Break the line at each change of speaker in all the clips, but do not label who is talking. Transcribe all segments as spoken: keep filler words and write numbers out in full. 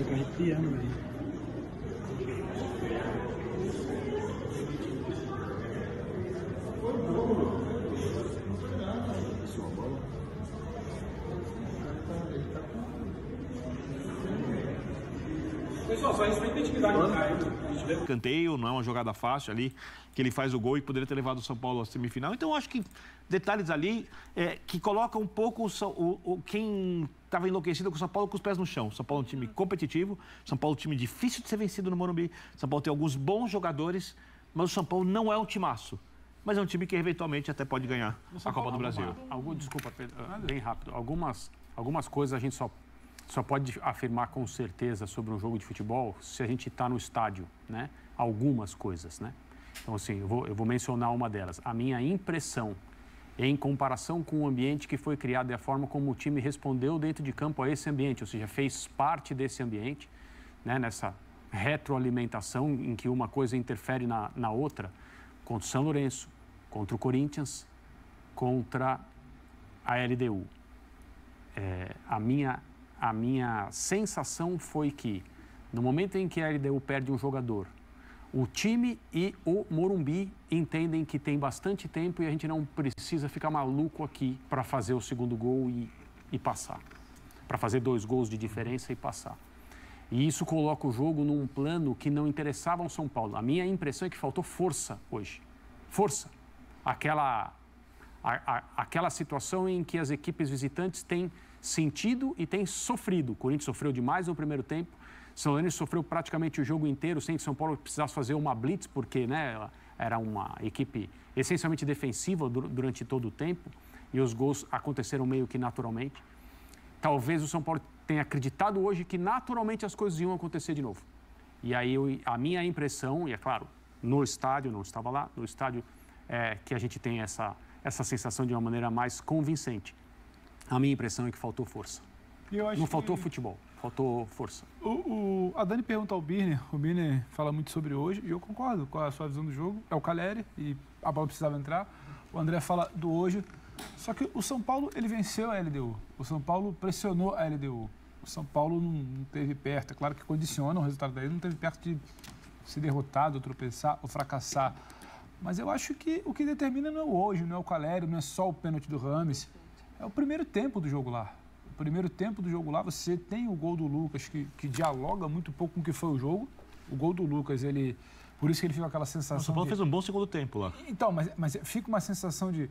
Fica arrepiando, velho.
Pessoal, só respeita a identidade do cara.
Canteio, não é uma jogada fácil ali, que ele faz o gol e poderia ter levado o São Paulo à semifinal. Então, eu acho que detalhes ali é, que colocam um pouco o, o, o, quem estava enlouquecido com o São Paulo com os pés no chão. São Paulo é um time competitivo, São Paulo é um time difícil de ser vencido no Morumbi, São Paulo tem alguns bons jogadores, mas o São Paulo não é um timaço. Mas é um time que, eventualmente, até pode ganhar a Copa do Brasil.
Algum, desculpa, Pedro, bem rápido. Algumas, algumas coisas a gente só... Só pode afirmar com certeza sobre um jogo de futebol se a gente está no estádio, né? Algumas coisas, né? Então, assim, eu vou, eu vou mencionar uma delas. A minha impressão, em comparação com o ambiente que foi criado e a forma como o time respondeu dentro de campo a esse ambiente, ou seja, fez parte desse ambiente, né? Nessa retroalimentação em que uma coisa interfere na, na outra, contra o São Lourenço, contra o Corinthians, contra a L D U. É, a minha... A minha sensação foi que, no momento em que a L D U perde um jogador, o time e o Morumbi entendem que tem bastante tempo e a gente não precisa ficar maluco aqui para fazer o segundo gol e, e passar. Para fazer dois gols de diferença e passar. E isso coloca o jogo num plano que não interessava ao São Paulo. A minha impressão é que faltou força hoje. Força. Aquela, a, a, aquela situação em que as equipes visitantes têm sentido e tem sofrido. O Corinthians sofreu demais no primeiro tempo. São Lourenço sofreu praticamente o jogo inteiro sem que São Paulo precisasse fazer uma blitz, porque, né, era uma equipe essencialmente defensiva durante todo o tempo e os gols aconteceram meio que naturalmente. Talvez o São Paulo tenha acreditado hoje que naturalmente as coisas iam acontecer de novo. E aí eu, a minha impressão, e é claro, no estádio, não estava lá, no estádio é que a gente tem essa, essa sensação de uma maneira mais convincente. A minha impressão é que faltou força.
Eu acho
não faltou
que...
futebol, faltou força.
O, o, a Dani pergunta ao Birner, o Birner fala muito sobre hoje, e eu concordo com a sua visão do jogo. É o Caleri, e a bola precisava entrar. O André fala do hoje. Só que o São Paulo, ele venceu a L D U. O São Paulo pressionou a L D U. O São Paulo não, não teve perto. É claro que condiciona o resultado dele, não teve perto de ser derrotado, ou tropeçar, ou fracassar. Mas eu acho que o que determina não é o hoje, não é o Caleri, não é só o pênalti do Rames. É o primeiro tempo do jogo lá. O primeiro tempo do jogo lá, você tem o gol do Lucas, que, que dialoga muito pouco com o que foi o jogo. O gol do Lucas, ele... Por isso que ele fica aquela sensação.
O São Paulo
de...
fez um bom segundo tempo lá.
Então, mas, mas fica uma sensação de...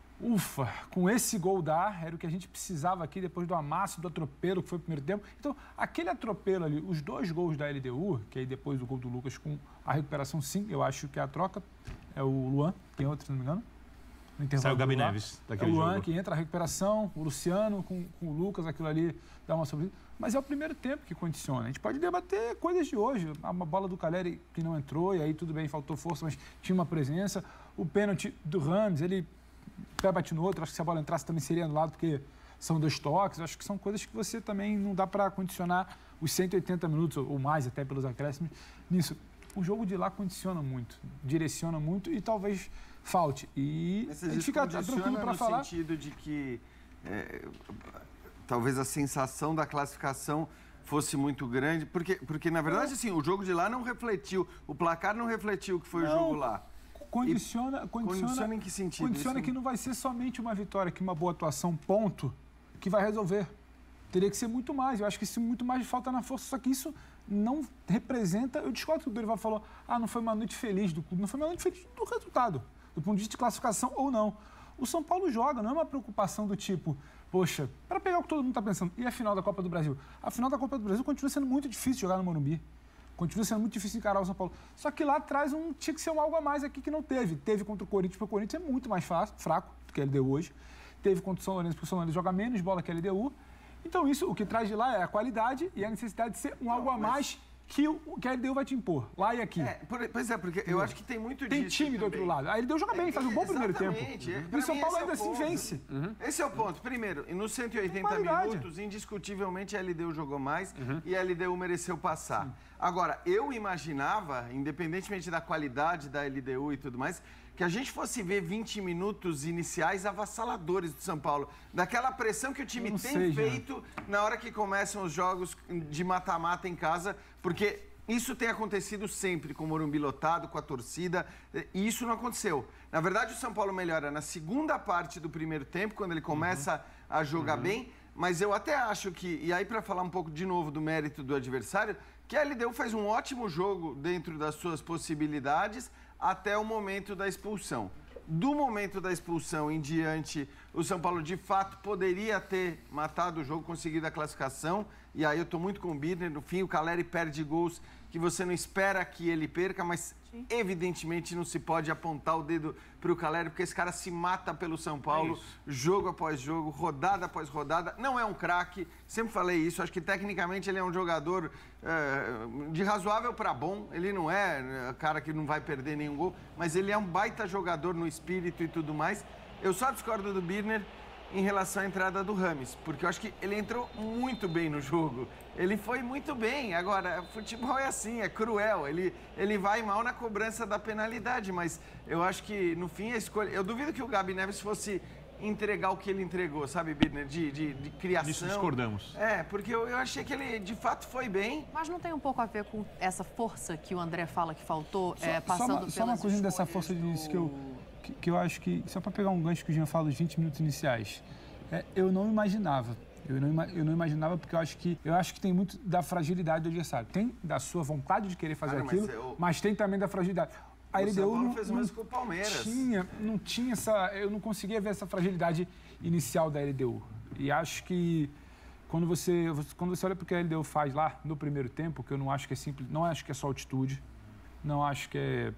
Ufa, com esse gol dá, era o que a gente precisava aqui depois do amasso, do atropelo que foi o primeiro tempo. Então, aquele atropelo ali, os dois gols da L D U, que aí depois o gol do Lucas com a recuperação, sim, eu acho que é a troca. É o Luan, tem outro, se não me engano.
Saiu o Gabi Neves daquele
jogo. É o Luan
jogo.
que entra, a recuperação, o Luciano com, com o Lucas, aquilo ali dá uma sobrevida. Mas é o primeiro tempo que condiciona. A gente pode debater coisas de hoje. Uma bola do Caleri que não entrou, e aí tudo bem, faltou força, mas tinha uma presença. O pênalti do Rames, ele pé bate no outro. Acho que se a bola entrasse também seria anulado, porque são dois toques. Acho que são coisas que você também não dá para condicionar os cento e oitenta minutos, ou mais até pelos acréscimos, nisso. O jogo de lá condiciona muito, direciona muito e talvez falte. E
Mas
a gente fica tranquilo para falar.
No sentido de que é, talvez a sensação da classificação fosse muito grande, porque, porque na verdade, assim, o jogo de lá não refletiu, o placar não refletiu o que foi não, o jogo lá.
Condiciona, condiciona,
condiciona em que sentido?
Condiciona
Isso...
que não vai ser somente uma vitória, que uma boa atuação, ponto, que vai resolver. Teria que ser muito mais. Eu acho que isso muito mais falta na força, só que isso não representa... Eu discordo que o Dorival falou, ah, não foi uma noite feliz do clube, não foi uma noite feliz do resultado, do ponto de vista de classificação ou não. O São Paulo joga, não é uma preocupação do tipo, poxa, para pegar o que todo mundo está pensando, e a final da Copa do Brasil? A final da Copa do Brasil continua sendo muito difícil jogar no Morumbi, continua sendo muito difícil encarar o São Paulo. Só que lá atrás um, tinha que ser um algo a mais aqui que não teve. Teve contra o Corinthians, porque o Corinthians é muito mais fácil, fraco do que ele deu hoje. Teve contra o São Lourenço, porque o São Lourenço joga menos bola que a L D U. Então isso, o que traz de lá é a qualidade e a necessidade de ser um algo a mais que, o, que a L D U vai te impor, lá e aqui.
É, por, pois é, porque eu acho que tem muito
tem
disso.
Tem time
também.
do outro lado. A L D U joga bem, é, faz um bom primeiro tempo.
Exatamente.
E o São Paulo ainda é assim vence.
Uhum. Esse é o ponto. Primeiro, nos cento e oitenta minutos, indiscutivelmente a L D U jogou mais uhum. e a L D U mereceu passar. Sim. Agora, eu imaginava, independentemente da qualidade da L D U e tudo mais, que a gente fosse ver vinte minutos iniciais avassaladores do São Paulo. Daquela pressão que o time tem
sei,
feito na hora que começam os jogos de mata-mata em casa, porque isso tem acontecido sempre com o Morumbi lotado, com a torcida, e isso não aconteceu. Na verdade, o São Paulo melhora na segunda parte do primeiro tempo, quando ele começa uhum. a jogar uhum. bem, mas eu até acho que, e aí para falar um pouco de novo do mérito do adversário, que a L D U faz um ótimo jogo dentro das suas possibilidades, até o momento da expulsão. Do momento da expulsão em diante, o São Paulo de fato poderia ter matado o jogo, conseguido a classificação. E aí eu estou muito com o Birner. No fim, o Calleri perde gols que você não espera que ele perca, mas Sim. evidentemente não se pode apontar o dedo para o Calleri, porque esse cara se mata pelo São Paulo, é jogo após jogo, rodada após rodada. Não é um craque, sempre falei isso. Acho que tecnicamente ele é um jogador é, de razoável para bom. Ele não é cara que não vai perder nenhum gol, mas ele é um baita jogador no espírito e tudo mais. Eu só discordo do Birner em relação à entrada do Rames, porque eu acho que ele entrou muito bem no jogo. Ele foi muito bem. Agora, futebol é assim, é cruel. Ele, ele vai mal na cobrança da penalidade, mas eu acho que, no fim, a escolha... Eu duvido que o Gabi Neves fosse entregar o que ele entregou, sabe, Birner? De, de, de criação.
Nisso discordamos.
É, porque eu, eu achei que ele, de fato, foi bem.
Mas não tem um pouco a ver com essa força que o André fala que faltou,
só,
é, passando
só uma, só uma coisinha dessa força
do...
disso que eu... Que, que eu acho que, só para pegar um gancho que o Jean fala dos vinte minutos iniciais, é, eu não imaginava. Eu não, eu não imaginava porque eu acho que eu acho que tem muito da fragilidade do adversário. Tem da sua vontade de querer fazer
Cara,
aquilo,
mas, eu...
mas tem também da fragilidade. A L D U não,
fez
não,
com o Palmeiras.
Tinha, não tinha essa... Eu não conseguia ver essa fragilidade inicial da L D U. E acho que quando você, quando você olha para o que a L D U faz lá no primeiro tempo, que eu não acho que é simples, não acho que é só altitude, não acho que é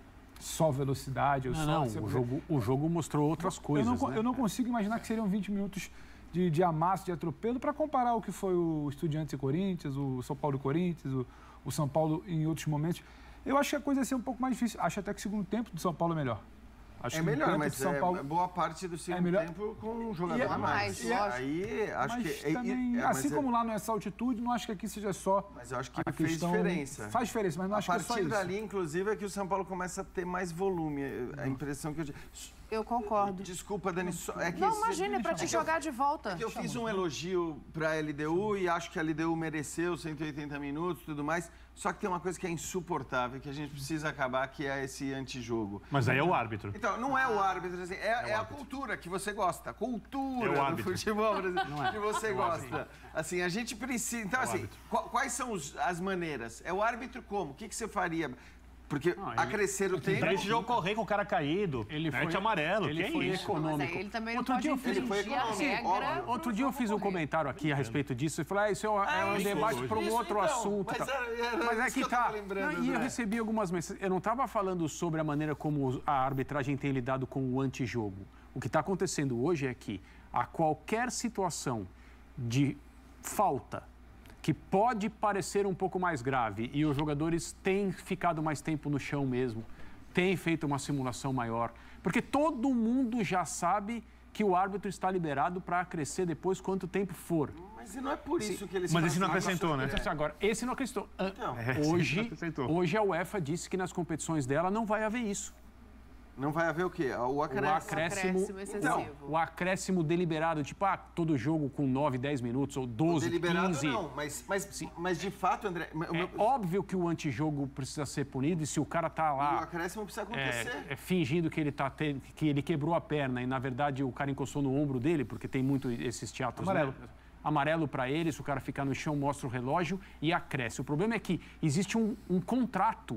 só velocidade. Eu
não,
só,
não
você...
o, jogo, o jogo mostrou outras coisas.
Eu não,
né?
eu não consigo imaginar que seriam vinte minutos de, de amasso, de atropelo, para comparar o que foi o Estudiantes e Corinthians, o São Paulo e Corinthians, o, o São Paulo em outros momentos. Eu acho que a coisa ia ser um pouco mais difícil. Acho até que o segundo tempo do São Paulo é melhor. Acho
é
que
melhor, mas
São
é,
Paulo...
boa parte do segundo
é melhor...
tempo com um jogador
é,
a mais.
mais
Aí, acho
mas
que...
Também,
é, é,
assim
mas
como
é...
lá não é essa altitude, não acho que aqui seja só
Mas eu acho que
a
fez
questão...
diferença.
Faz diferença, mas não
a
acho que é só isso.
A partir dali, inclusive, é que o São Paulo começa a ter mais volume. A impressão que eu...
Eu concordo.
Desculpa, Dani. É que
não,
esse...
imagina, é para te jogar de volta.
É que eu fiz um elogio para a L D U e acho que a L D U mereceu cento e oitenta minutos e tudo mais. Só que tem uma coisa que é insuportável, que a gente precisa acabar, que é esse antijogo.
Mas aí é o árbitro.
Então, não é o árbitro, assim, é, é, é a cultura que você gosta. A cultura
é
do futebol brasileiro que você gosta. Assim, a gente precisa... Então,
é
assim, quais são os, as maneiras? É o árbitro como? O que, que você faria? Porque
não,
a crescer o tempo...
Pra esse jogo correr com o cara caído,
ele foi
mete amarelo,
ele
que
foi
é isso?
econômico.
Mas aí ele também
Outro
não
dia
pode
eu fiz,
ele foi
infringir a
econômico,
regra.
óbvio.
Outro dia eu fiz um comentário aqui a respeito disso e falei, ah, isso é, um, é um
isso,
debate para um
isso,
outro
então,
assunto.
mas
tal.
era- era
mas é
isso
que
que eu
tá.
tava lembrando,
Não, e eu
André.
recebi algumas mensagens. Eu não estava falando sobre a maneira como a arbitragem tem lidado com o antijogo. O que está acontecendo hoje é que a qualquer situação de falta que pode parecer um pouco mais grave e os jogadores têm ficado mais tempo no chão mesmo, têm feito uma simulação maior, porque todo mundo já sabe que o árbitro está liberado para acrescer depois quanto tempo for.
Mas não é por isso que eles
Mas esse não
fazem isso.
acrescentou, né?
Então, Agora, esse não acrescentou. Ah,
Então.
É, esse
hoje,
não acrescentou.
hoje a UEFA disse que nas competições dela não vai haver isso.
Não vai haver o quê? O
O
acréscimo.
acréscimo,
Acréscimo excessivo.
o acréscimo deliberado, tipo, ah, todo jogo com nove, dez minutos, ou doze,
Deliberado
quinze.
não, mas, mas, mas de fato, André... o
É
meu-
óbvio que o antijogo precisa ser punido e se o cara tá
o
lá
acréscimo precisa acontecer.
é, é, fingindo que ele, tá te- que ele quebrou a perna e, na verdade, o cara encostou no ombro dele, porque tem muito esses teatros...
Amarelo.
Né? Amarelo para ele, se o cara ficar no chão, mostra o relógio e acresce. O problema é que existe um, um contrato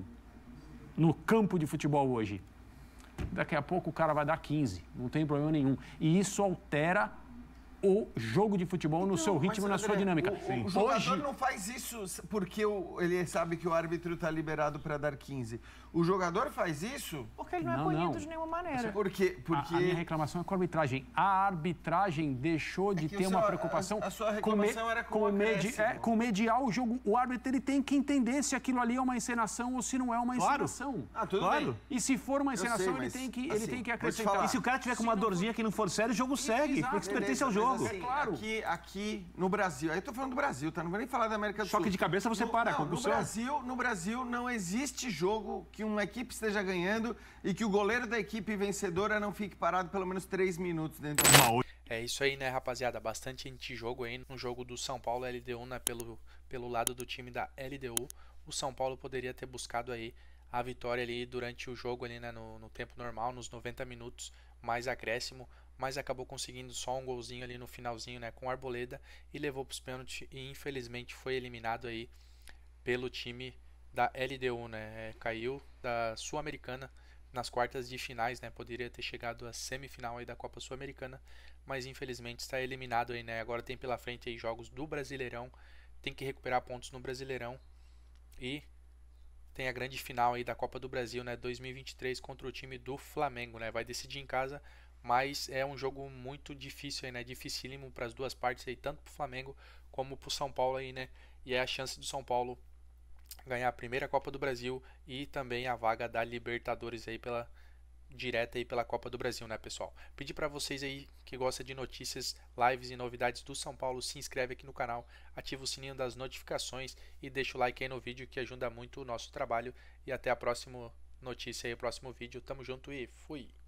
no campo de futebol hoje. Daqui a pouco o cara vai dar quinze, não tem problema nenhum. E isso altera o jogo de futebol no seu ritmo e na
Mas,
sua
André,
dinâmica.
O, o jogador
Hoje,
não faz isso porque o- ele sabe que o árbitro está liberado para dar quinze. O jogador faz isso
Porque ele não é
Não,
punido
não.
de nenhuma maneira.
porque...
a,
porque...
a minha reclamação é com a arbitragem. A arbitragem deixou de
É que
ter
o
uma
seu-
preocupação
a- a sua
com, me-
reclamação era com
com
o
medi-
acréscimo.
é, com mediar o jogo. O árbitro ele tem que entender se aquilo ali é uma encenação ou se não é uma
Claro.
encenação.
Ah, tudo
Claro.
bem.
E se for uma
Eu
encenação,
sei,
ele,
mas,
tem que, ele
assim,
tem que
vou te
acrescentar.
falar.
E se o cara tiver com uma dorzinha que não for sério, o jogo segue,
Exato.
porque isso pertence ao
Beleza,
jogo. jogo.
Assim,
É claro.
Aqui, aqui no Brasil, aí eu tô falando do Brasil, tá? Não vou nem falar da América do Sul.
Choque de cabeça você
no,
para,
não,
a
no
concussão.
Brasil, no Brasil não existe jogo que uma equipe esteja ganhando e que o goleiro da equipe vencedora não fique parado pelo menos três minutos dentro do...
É isso aí, né, rapaziada? Bastante antijogo aí no jogo do São Paulo L D U, né, pelo, pelo lado do time da L D U. O São Paulo poderia ter buscado aí a vitória ali durante o jogo ali, né, no, no tempo normal, nos noventa minutos, mais acréscimo, mas acabou conseguindo só um golzinho ali no finalzinho, né, com Arboleda e levou para os pênaltis e infelizmente foi eliminado aí pelo time da L D U, né, caiu da Sul-Americana nas quartas de finais, né, poderia ter chegado à semifinal aí da Copa Sul-Americana, mas infelizmente está eliminado aí, né, agora tem pela frente aí jogos do Brasileirão, tem que recuperar pontos no Brasileirão e tem a grande final aí da Copa do Brasil, né, dois mil e vinte e três contra o time do Flamengo, né, vai decidir em casa, mas é um jogo muito difícil aí, né, dificílimo para as duas partes aí, tanto para o Flamengo como para o São Paulo aí, né, e é a chance do São Paulo ganhar a primeira Copa do Brasil e também a vaga da Libertadores aí pela direta aí pela Copa do Brasil, né, pessoal? Pedir para vocês aí que gostam de notícias, lives e novidades do São Paulo, se inscreve aqui no canal, ativa o sininho das notificações e deixa o like aí no vídeo que ajuda muito o nosso trabalho e até a próxima notícia aí, o próximo vídeo. Tamo junto e fui!